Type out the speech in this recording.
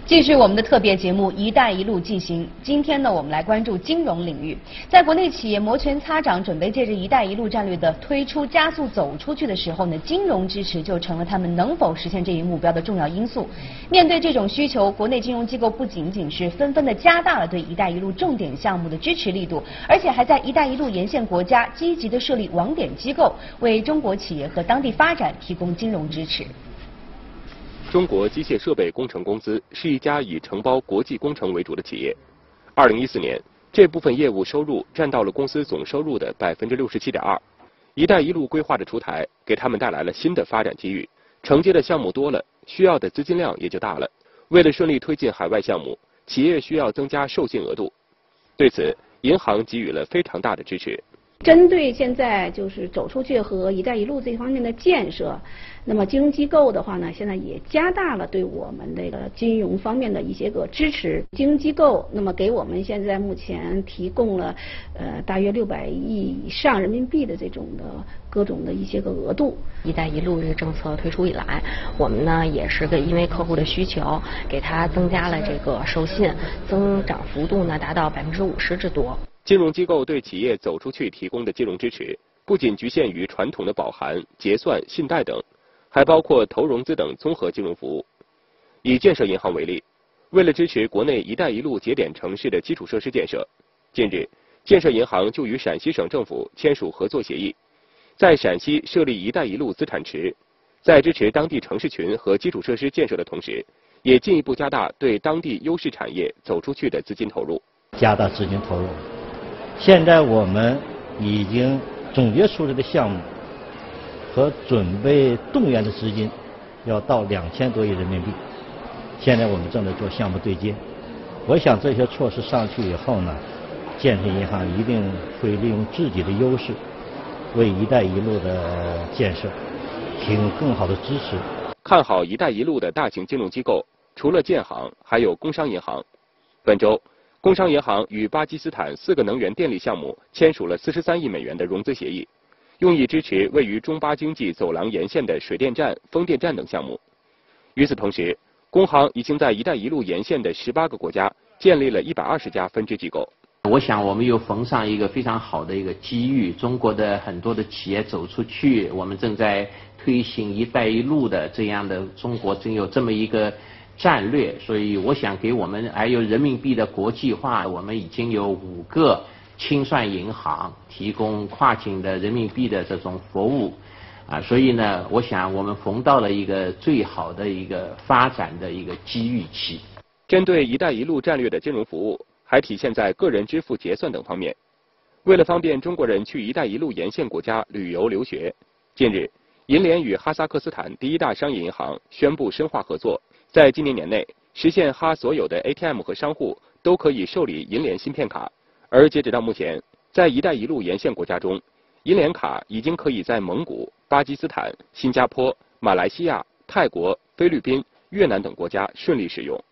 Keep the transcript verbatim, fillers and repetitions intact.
继续我们的特别节目“一带一路”进行。今天呢，我们来关注金融领域。在国内企业摩拳擦掌，准备借着“一带一路”战略的推出加速走出去的时候呢，金融支持就成了他们能否实现这一目标的重要因素。面对这种需求，国内金融机构不仅仅是纷纷的加大了对“一带一路”重点项目的支持力度，而且还在“一带一路”沿线国家积极的设立网点机构，为中国企业和当地发展提供金融支持。 中国机械设备工程公司是一家以承包国际工程为主的企业。二零一四年，这部分业务收入占到了公司总收入的百分之六十七点二。一带一路规划的出台，给他们带来了新的发展机遇。承接的项目多了，需要的资金量也就大了。为了顺利推进海外项目，企业需要增加授信额度。对此，银行给予了非常大的支持。 针对现在就是走出去和“一带一路”这方面的建设，那么金融机构的话呢，现在也加大了对我们这个金融方面的一些个支持。金融机构那么给我们现在目前提供了呃大约六百亿以上人民币的这种的各种的一些个额度。 “一带一路”这个政策推出以来，我们呢也是个因为客户的需求，给它增加了这个授信，增长幅度呢达到百分之五十之多。 金融机构对企业走出去提供的金融支持，不仅局限于传统的保函、结算、信贷等，还包括投融资等综合金融服务。以建设银行为例，为了支持国内“一带一路”节点城市的基础设施建设，近日，建设银行就与陕西省政府签署合作协议，在陕西设立“一带一路”资产池，在支持当地城市群和基础设施建设的同时，也进一步加大对当地优势产业走出去的资金投入。 加大资金投入。现在我们已经总结出来的项目和准备动员的资金要到两千多亿人民币。现在我们正在做项目对接。我想这些措施上去以后呢，建设银行一定会利用自己的优势，为“一带一路”的建设提供更好的支持。 看好“一带一路”的大型金融机构，除了建行，还有工商银行。本周，工商银行与巴基斯坦四个能源电力项目签署了四十三亿美元的融资协议，用以支持位于中巴经济走廊沿线的水电站、风电站等项目。与此同时，工行已经在“一带一路”沿线的十八个国家建立了一百二十家分支机构。 我想我们又逢上一个非常好的一个机遇，中国的很多的企业走出去，我们正在推行“一带一路”的这样的中国正有这么一个战略，所以我想给我们还有人民币的国际化，我们已经有五个清算银行提供跨境的人民币的这种服务，啊，所以呢，我想我们逢到了一个最好的一个发展的一个机遇期。 针对“一带一路”战略的金融服务，还体现在个人支付结算等方面。为了方便中国人去“一带一路”沿线国家旅游留学，近日，银联与哈萨克斯坦第一大商业银行宣布深化合作。在今年年内，实现哈所有的 A T M 和商户都可以受理银联芯片卡。而截止到目前，在“一带一路”沿线国家中，银联卡已经可以在蒙古、巴基斯坦、新加坡、马来西亚、泰国、菲律宾、越南等国家顺利使用。